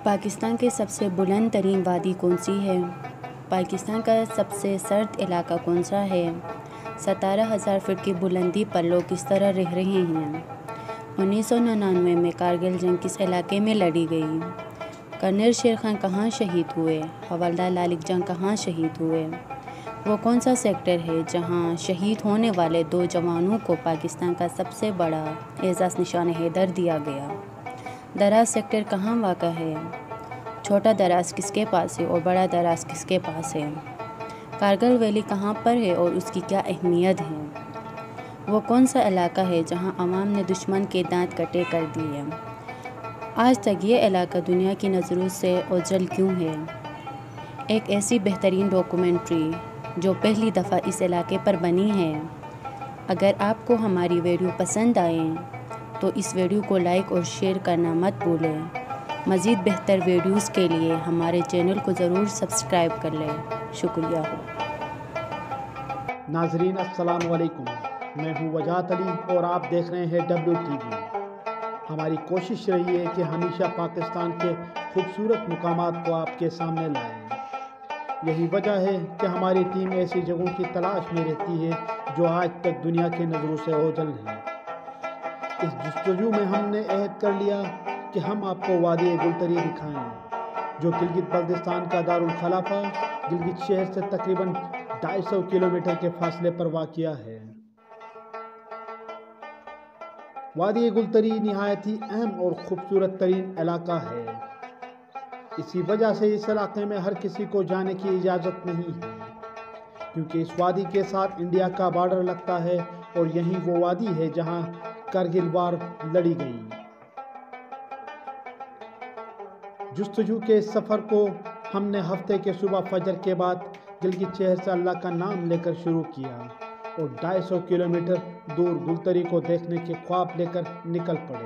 پاکستان کے سب سے بلند ترین وادی کون سی ہے؟ پاکستان کا سب سے سرد علاقہ کون سا ہے؟ 17,000 فٹ کی بلندی پر لوگ کس طرح رہ رہے ہیں؟ 1999 میں کارگل جنگ کس علاقے میں لڑی گئی؟ کرنل شیر خان کہاں شہید ہوئے؟ حوالدار لالک جنگ کہاں شہید ہوئے؟ وہ کون سا سیکٹر ہے جہاں شہید ہونے والے 2 جوانوں کو پاکستان کا سب سے بڑا اعزاز نشان حیدر دیا گیا؟ دراز سیکٹر کہاں واقع ہے؟ چھوٹا دراز کس کے پاس ہے اور بڑا دراز کس کے پاس ہے؟ کارگل ویلی کہاں پر ہے اور اس کی کیا اہمیت ہے؟ وہ کون سا علاقہ ہے جہاں عوام نے دشمن کے دانت کٹے کر دیے؟ آج تک یہ علاقہ دنیا کی نظروں سے اوجھل کیوں ہے؟ ایک ایسی بہترین ڈاکومنٹری جو پہلی دفعہ اس علاقے پر بنی ہے۔ اگر آپ کو ہماری ویڈیو پسند آئے تو اس ویڈیو کو لائک اور شیئر کرنا مت بھولیں۔ مزید بہتر ویڈیوز کے لیے ہمارے چینل کو ضرور سبسکرائب کر لیں۔ شکریہ۔ ناظرین السلام علیکم، میں ہوں وجاہت علی اور آپ دیکھ رہے ہیں WTV۔ ہماری کوشش رہی ہے کہ ہمیشہ پاکستان کے خوبصورت مقامات کو آپ کے سامنے لائیں۔ یہی وجہ ہے کہ ہماری ٹیم ایسی جگہوں کی تلاش میں رہتی ہے جو آج تک دنیا کی نظروں سے اوجھل ہیں۔ اس جستجو میں ہم نے عہد کر لیا کہ ہم آپ کو وادی گلتری دکھائیں، جو گلگت بلتستان کا دارالخلافہ گلگت شہر سے تقریباً 250 کلومیٹر کے فاصلے پر واقع ہے۔ وادی گلتری نہایت ہی اہم اور خوبصورت ترین علاقہ ہے۔ اسی وجہ سے اس علاقے میں ہر کسی کو جانے کی اجازت نہیں ہے، کیونکہ اس وادی کے ساتھ انڈیا کا بارڈر لگتا ہے اور یہی وہ وادی ہے جہاں کارگل وار لڑی گئی۔ جستجو کے اس سفر کو ہم نے ہفتے کے صبح فجر کے بعد گلگت شہر سے اللہ کا نام لے کر شروع کیا اور 250 کلومیٹر دور گلتری کو دیکھنے کے خواب لے کر نکل پڑے۔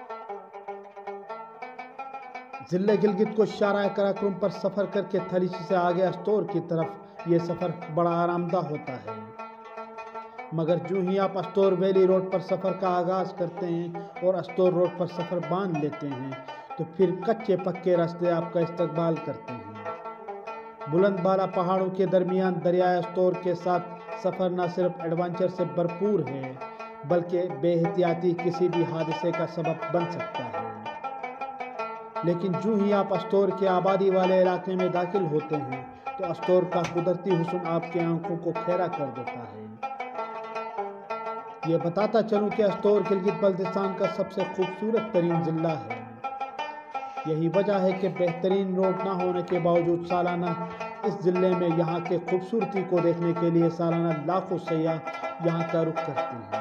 ضلع گلگت کو شارع قراقرم پر سفر کر کے تھلیچی سے آگے استور کی طرف یہ سفر بڑا آرام دہ ہوتا ہے، مگر جو ہی آپ استور ویلی روڈ پر سفر کا آغاز کرتے ہیں اور استور روڈ پر سفر باندھ لیتے ہیں تو پھر کچے پکے راستے آپ کا استقبال کرتے ہیں۔ بلند بالا پہاڑوں کے درمیان دریائے استور کے ساتھ سفر نہ صرف ایڈونچر سے بھرپور ہے بلکہ بے احتیاطی کسی بھی حادثے کا سبب بن سکتا ہے۔ لیکن جو ہی آپ استور کے آبادی والے علاقے میں داخل ہوتے ہیں تو استور کا قدرتی حسن آپ کی آنکھوں کو خیرہ کر دیتا ہے۔ یہ بتاتا چلوں کہ استور گلگت بلتستان کا سب سے خوبصورت ترین ضلع ہے۔ یہی وجہ ہے کہ بہترین روڈ نہ ہونے کے باوجود سالانہ اس ضلع میں یہاں کے خوبصورتی کو دیکھنے کے لیے سالانہ لاکھوں سیاح یہاں کا رخ کرتے ہیں۔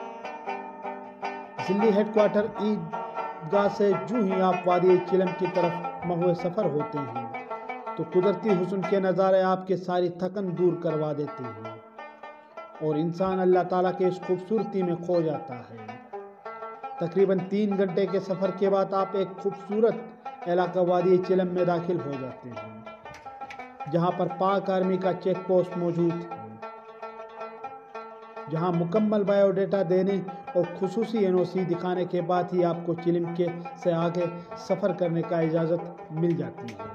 ضلعی ہیڈ کوارٹر عیدگاہ سے جو ہی آپ وادی چلم کی طرف مہوے سفر ہوتے ہیں تو قدرتی حسن کے نظارے آپ کے ساری تھکن دور کروا دیتے ہیں اور انسان اللہ تعالیٰ کے اس خوبصورتی میں کھو جاتا ہے۔ تقریباً 3 گھنٹے کے سفر کے بعد آپ ایک خوبصورت علاقہ وادی چلم میں داخل ہو جاتے ہیں، جہاں پر پاک آرمی کا چیک پوسٹ موجود ہے، جہاں مکمل بائیو ڈیٹا دینے اور خصوصی NOC دکھانے کے بعد ہی آپ کو چلم سے آگے سفر کرنے کا اجازت مل جاتی ہے۔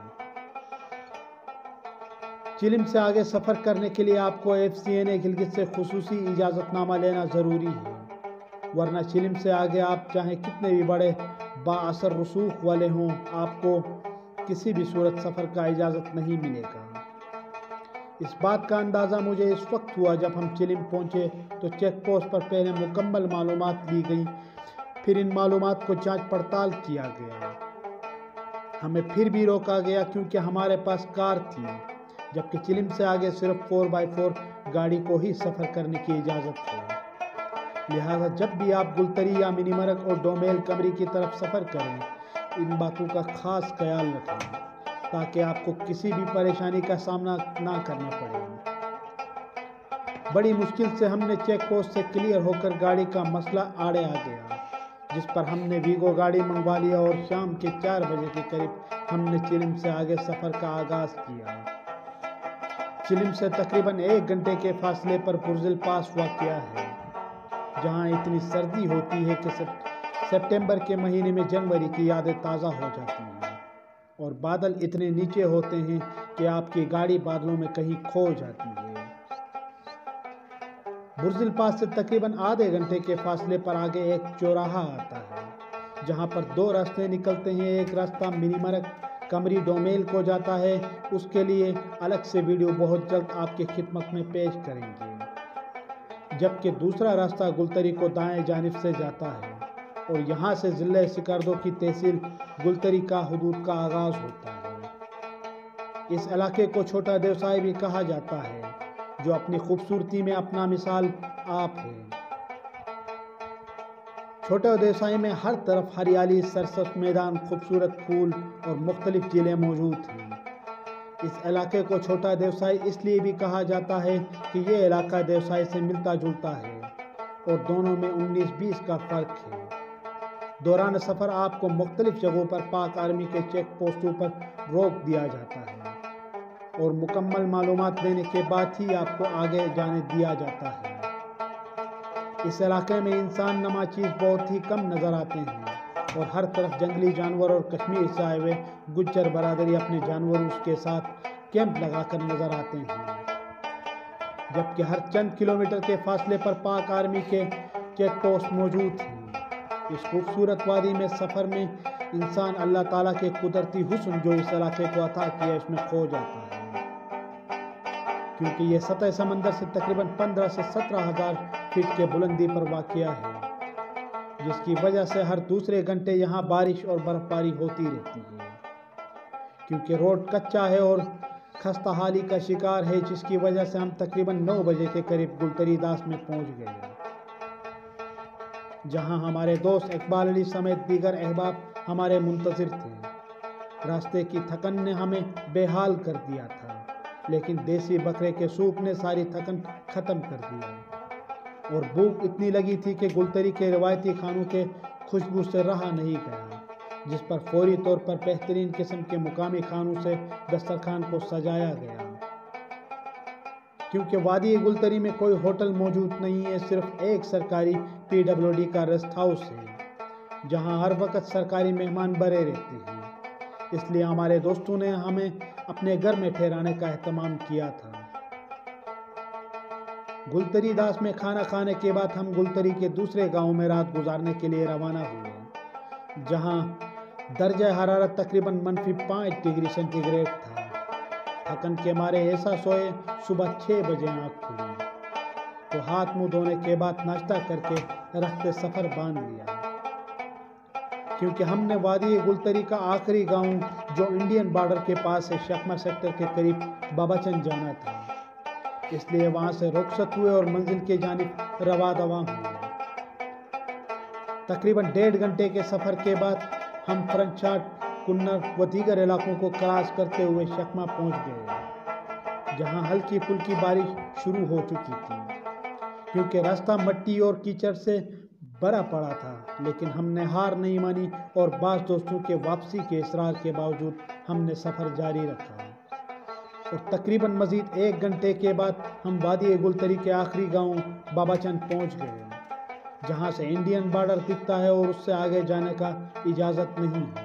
چلم سے آگے سفر کرنے کے لیے آپ کو FCNA گلگت سے خصوصی اجازت نامہ لینا ضروری ہے، ورنہ چلم سے آگے آپ چاہے کتنے بھی بڑے بااثر رسوخ والے ہوں، آپ کو کسی بھی صورت سفر کا اجازت نہیں ملے گا۔ اس بات کا اندازہ مجھے اس وقت ہوا جب ہم چلم پہنچے تو چیک پوسٹ پر پہلے مکمل معلومات لی گئی، پھر ان معلومات کو جانچ پڑتال کیا گیا۔ ہمیں پھر بھی روکا گیا کیونکہ ہمارے پاس کار تھی، جبکہ چلم سے آگے صرف 4x4 گاڑی کو ہی سفر کرنے کی اجازت ہے۔ لہٰذا جب بھی آپ گلتری یا منی مرگ اور ڈومیل کمری کی طرف سفر کریں، ان باتوں کا خاص خیال رکھیں تاکہ آپ کو کسی بھی پریشانی کا سامنا نہ کرنا پڑے۔ بڑی مشکل سے ہم نے چیک پوسٹ سے کلیئر ہو کر گاڑی کا مسئلہ آڑے آ گیا، جس پر ہم نے ویگو گاڑی منگوا لیا اور شام کے 4 بجے کے قریب ہم نے چلم سے آگے سفر کا آغاز کیا۔ چلم سے تقریباً 1 گھنٹے کے فاصلے پر برزل پاس واقع ہے، جہاں اتنی سردی ہوتی ہے کہ سپٹمبر کے مہینے میں جنوری کی یادیں تازہ ہو جاتی ہیں۔ اور بادل اتنے نیچے ہوتے ہیں کہ آپ کی گاڑی بادلوں میں کہیں کھو جاتی ہے۔ برج الپاس سے تقریباً آدھے گھنٹے کے فاصلے پر آگے ایک چوراہا آتا ہے جہاں پر دو راستے نکلتے ہیں۔ ایک راستہ منی مرگ کمری ڈومیل کو جاتا ہے، اس کے لیے الگ سے ویڈیو بہت جلد آپ کی خدمت میں پیش کریں گے، جبکہ دوسرا راستہ گلتری کو دائیں جانب سے جاتا ہے اور یہاں سے ضلع سکردو کی تحصیل گلتری کا حدود کا آغاز ہوتا ہے۔ اس علاقے کو چھوٹا دیوسائی بھی کہا جاتا ہے، جو اپنی خوبصورتی میں اپنا مثال آپ ہے۔ چھوٹے دیوسائی میں ہر طرف ہریالی، سرسبز میدان، خوبصورت پھول اور مختلف جھیلیں موجود ہیں۔ اس علاقے کو چھوٹا دیوسائی اس لیے بھی کہا جاتا ہے کہ یہ علاقہ دیوسائی سے ملتا جلتا ہے اور دونوں میں 19-20 کا فرق ہے۔ دوران سفر آپ کو مختلف جگہوں پر پاک آرمی کے چیک پوسٹوں پر روک دیا جاتا ہے اور مکمل معلومات لینے کے بعد ہی آپ کو آگے جانے دیا جاتا ہے۔ اس علاقے میں انسان نما چیز بہت ہی کم نظر آتے ہیں اور ہر طرف جنگلی جانور اور کشمیر سے آئے ہوئے گجر برادری اپنے جانوروں کے ساتھ کیمپ لگا کر نظر آتے ہیں، جبکہ ہر چند کلومیٹر کے فاصلے پر پاک آرمی کے چیک پوسٹ موجود ہیں۔ اس خوبصورت وادی میں سفر میں انسان اللہ تعالیٰ کے قدرتی حسن جو اس علاقے کو عطا کیا اس میں کھو جاتا ہے، کیونکہ یہ سطح سمندر سے تقریباً 15 سے 17 ہزار فٹ کے بلندی پر واقع ہے، جس کی وجہ سے ہر دوسرے گھنٹے یہاں بارش اور برف باری ہوتی رہتی ہے، کیونکہ روڈ کچا ہے اور خستہ حالی کا شکار ہے، جس کی وجہ سے ہم تقریباً 9 بجے کے قریب گلتری داس میں پہنچ گئے، جہاں ہمارے دوست اقبال علی سمیت دیگر احباب ہمارے منتظر تھے۔ راستے کی تھکن نے ہمیں بے حال کر دیا تھا، لیکن دیسی بکرے کے سوپ نے ساری تھکن ختم کر دیا اور بھوک اتنی لگی تھی کہ گلتری کے روایتی کھانوں کے خوشبو سے رہا نہیں گیا، جس پر فوری طور پر بہترین قسم کے مقامی کھانوں سے دسترخوان کو سجایا گیا۔ کیونکہ وادی گلتری میں کوئی ہوٹل موجود نہیں ہے، صرف ایک سرکاری PWD کا ریسٹ ہاؤس ہے جہاں ہر وقت سرکاری مہمان بھرے رہتے ہیں، اس لیے ہمارے دوستوں نے ہمیں اپنے گھر میں ٹھہرانے کا اہتمام کیا تھا۔ گلتری داس میں کھانا کھانے کے بعد ہم گلتری کے دوسرے گاؤں میں رات گزارنے کے لیے روانہ ہوئے، جہاں درجہ حرارت تقریباً -5 ڈگری سینٹی گریڈ تھا۔ تھکن کے مارے ایسا سوئے، صبح 6 بجے آنکھ کھلی تو ہاتھ منہ دھونے کے بعد ناشتہ کر کے رخت سفر باندھ لیا، کیونکہ ہم نے وادی گلتری کا آخری گاؤں جو انڈین بارڈر کے پاس ہے، شکما سیکٹر کے قریب باباچن جانا تھا، اس لیے وہاں سے رخصت ہوئے اور منزل کی جانب رواں دواں ہوئے۔ تقریباً 1.5 گھنٹے کے سفر کے بعد ہم فرنچاٹ، کنر و دیگر علاقوں کو کراس کرتے ہوئے شکما پہنچ گئے، جہاں ہلکی پھلکی بارش شروع ہو چکی تھی، کیونکہ راستہ مٹی اور کیچڑ سے بھرا پڑا تھا، لیکن ہم نے ہار نہیں مانی اور بعض دوستوں کے واپسی کے اصرار کے باوجود ہم نے سفر جاری رکھا اور تقریباً مزید 1 گھنٹے کے بعد ہم وادی گلتری کے آخری گاؤں باباچن پہنچ گئے، جہاں سے انڈین بارڈر دکھتا ہے اور اس سے آگے جانے کا اجازت نہیں ہے۔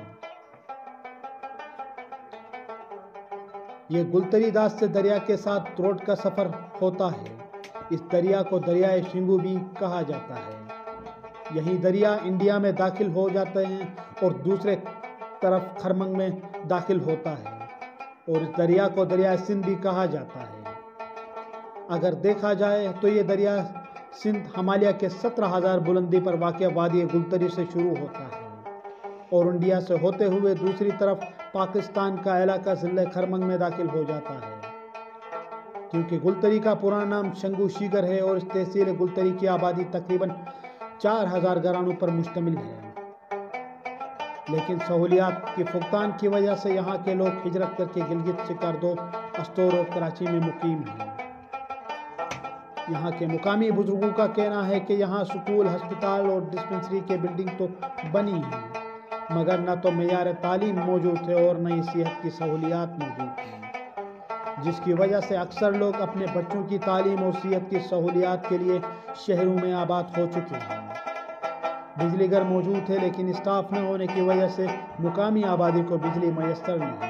یہ گلتری داس سے دریا کے ساتھ روڈ کا سفر ہوتا ہے۔ اس دریا کو دریائے شنگو بھی کہا جاتا ہے۔ یہی دریا انڈیا میں داخل ہو جاتے ہیں اور دوسرے طرف خرمنگ میں داخل ہوتا ہے اور اس دریا کو دریائے سندھ بھی کہا جاتا ہے۔ اگر دیکھا جائے تو یہ دریا سندھ ہمالیہ کے 17,000 بلندی پر واقع وادی گلتری سے شروع ہوتا ہے اور انڈیا سے ہوتے ہوئے دوسری طرف پاکستان کا علاقہ ضلع خرمنگ میں داخل ہو جاتا ہے۔ کیونکہ گلتری کا پرانا نام شنگو شیگر ہے اور اس تحصیل گلتری کی آبادی تقریباً 4,000 گھرانوں پر مشتمل ہے، لیکن سہولیات کی فقدان کی وجہ سے یہاں کے لوگ ہجرت کر کے گلگت، سکردو، استور اور کراچی میں مقیم ہیں۔ یہاں کے مقامی بزرگوں کا کہنا ہے کہ یہاں سکول، ہسپتال اور ڈسپنسری کے بلڈنگ تو بنی ہیں، مگر نہ تو معیار تعلیم موجود ہے اور نہ ہی صحت کی سہولیات موجود ہیں، جس کی وجہ سے اکثر لوگ اپنے بچوں کی تعلیم اور صحت کی سہولیات کے لیے شہروں میں آباد ہو چکے ہیں۔ بجلی گھر موجود ہے لیکن اسٹاف نہ ہونے کی وجہ سے مقامی آبادی کو بجلی میسر نہیں۔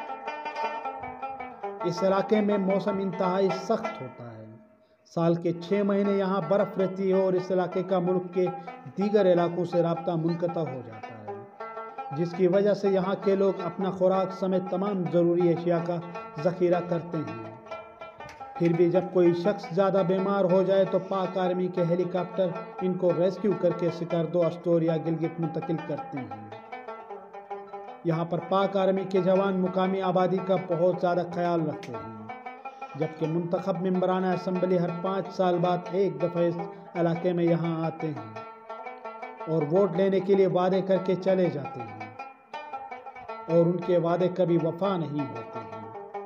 اس علاقے میں موسم انتہائی سخت ہوتا ہے، سال کے 6 مہینے یہاں برف رہتی ہے اور اس علاقے کا ملک کے دیگر علاقوں سے رابطہ منقطع ہو جاتا ہے، جس کی وجہ سے یہاں کے لوگ اپنا خوراک سمیت تمام ضروری اشیاء کا ذخیرہ کرتے ہیں۔ پھر بھی جب کوئی شخص زیادہ بیمار ہو جائے تو پاک آرمی کے ہیلی کاپٹر ان کو ریسکیو کر کے سکردو، اسٹور یا گلگت منتقل کرتے ہیں۔ یہاں پر پاک آرمی کے جوان مقامی آبادی کا بہت زیادہ خیال رکھتے ہیں، جبکہ منتخب ممبران اسمبلی ہر 5 سال بعد ایک دفعہ اس علاقے میں یہاں آتے ہیں اور ووٹ لینے کے لیے وعدے کر کے چلے جاتے ہیں، اور ان کے وعدے کبھی وفا نہیں ہوتے ہیں۔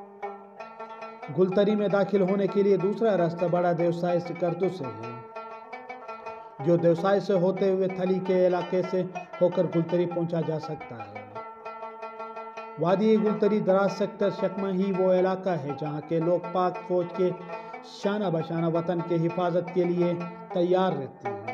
گلتری میں داخل ہونے کے لیے دوسرا راستہ بڑا دیوسائی سکردو سے ہے، جو دیوسائی سے ہوتے ہوئے تھلی کے علاقے سے ہو کر گلتری پہنچا جا سکتا ہے۔ وادی گلتری دراز سیکٹر شکمہ ہی وہ علاقہ ہے جہاں کے لوگ پاک فوج کے شانہ بشانہ وطن کے حفاظت کے لیے تیار رہتے ہیں۔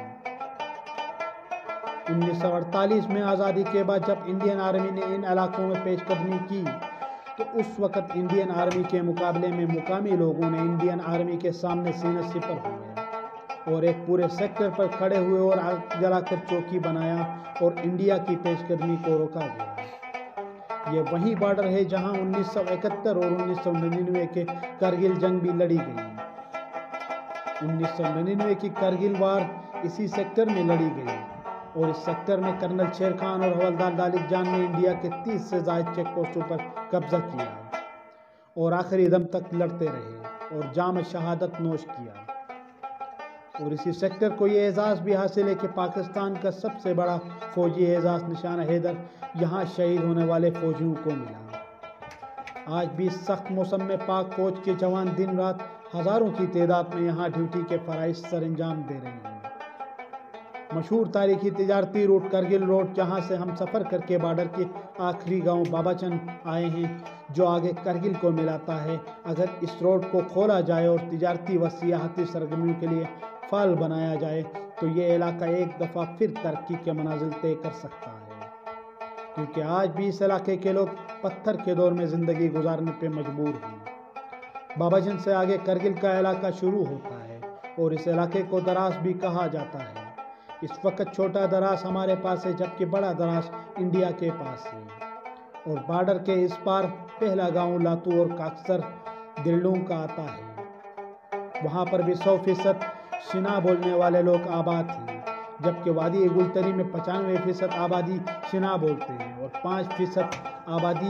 1948 میں آزادی کے بعد جب انڈین آرمی نے ان علاقوں میں پیش قدمی کی تو اس وقت انڈین آرمی کے مقابلے میں مقامی لوگوں نے انڈین آرمی کے سامنے سینہ سپر ہوئے اور ایک پورے سیکٹر پر کھڑے ہوئے اور آگ جلا کر چوکی بنایا اور انڈیا کی پیش قدمی کو روکا گیا۔ یہ وہی بارڈر ہے جہاں 1971 اور 1999 کے کرگل جنگ بھی لڑی گئی۔ 1999 کی کرگل وار اسی سیکٹر میں لڑی گئی اور اس سیکٹر میں کرنل شیر خان اور حوالدار دالک جان نے انڈیا کے 30 سے زائد چیک پوسٹوں پر قبضہ کیا اور آخری دم تک لڑتے رہے اور جام شہادت نوش کیا، اور اسی سیکٹر کو یہ اعزاز بھی حاصل ہے کہ پاکستان کا سب سے بڑا فوجی اعزاز نشان حیدر یہاں شہید ہونے والے فوجیوں کو ملا۔ آج بھی سخت موسم میں پاک فوج کے جوان دن رات ہزاروں کی تعداد میں یہاں ڈیوٹی کے فرائض سر انجام دے رہے ہیں۔ مشہور تاریخی تجارتی روٹ کرگل روڈ، جہاں سے ہم سفر کر کے بارڈر کے آخری گاؤں بابا چند آئے ہیں جو آگے کرگل کو ملاتا ہے، اگر اس روڈ کو کھولا جائے اور تجارتی و سیاحتی سرگرمیوں کے لیے فعال بنایا جائے تو یہ علاقہ ایک دفعہ پھر ترقی کے منازل طے کر سکتا ہے، کیونکہ آج بھی اس علاقے کے لوگ پتھر کے دور میں زندگی گزارنے پہ مجبور ہیں۔ بابا جن سے آگے کرگل کا علاقہ شروع ہوتا ہے اور اس علاقے کو دراز بھی کہا جاتا ہے۔ اس وقت چھوٹا دراز ہمارے پاس ہے جبکہ بڑا دراز انڈیا کے پاس ہے، اور بارڈر کے اس پار پہلا گاؤں لاتو اور کاکسر دلڈوں کا آتا ہے۔ وہاں پر بھی 100% شنا بولنے والے لوگ آباد ہیں، جبکہ وادی گلتری میں 95% آبادی شنا بولتے ہیں اور 5% آبادی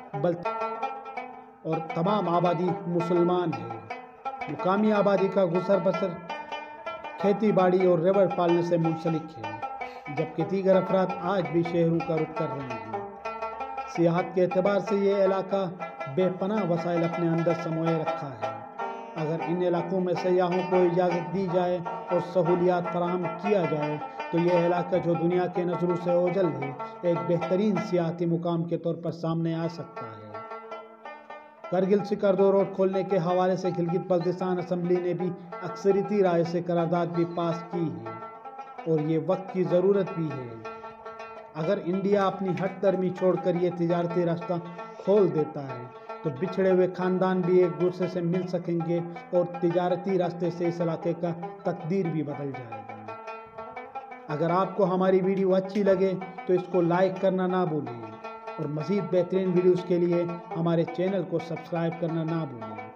اور تمام آبادی مسلمان ہے۔ مقامی آبادی کا گزر بسر کھیتی باڑی اور ریوڑ پالنے سے منسلک ہے، جبکہ دیگر افراد آج بھی شہروں کا رخ کر رہے ہیں۔ سیاحت کے اعتبار سے یہ علاقہ بے پناہ وسائل اپنے اندر سموئے رکھا ہے۔ اگر ان علاقوں میں سیاحوں کو اجازت دی جائے اور سہولیات فراہم کیا جائے تو یہ علاقہ جو دنیا کے نظروں سے اوجھل ہے ایک بہترین سیاحتی مقام کے طور پر سامنے آ سکتا ہے۔ کرگل سکردو روڈ کھولنے کے حوالے سے گلگت بلتستان اسمبلی نے بھی اکثریتی رائے سے قرارداد بھی پاس کی ہے اور یہ وقت کی ضرورت بھی ہے۔ اگر انڈیا اپنی ہٹ درمی چھوڑ کر یہ تجارتی راستہ کھول دیتا ہے تو بچھڑے ہوئے خاندان بھی ایک دوسرے سے مل سکیں گے اور تجارتی راستے سے اس علاقے کا تقدیر بھی بدل جائے گا۔ اگر آپ کو ہماری ویڈیو اچھی لگے تو اس کو لائک کرنا نہ بھولیں اور مزید بہترین ویڈیوز کے لیے ہمارے چینل کو سبسکرائب کرنا نہ بھولیں۔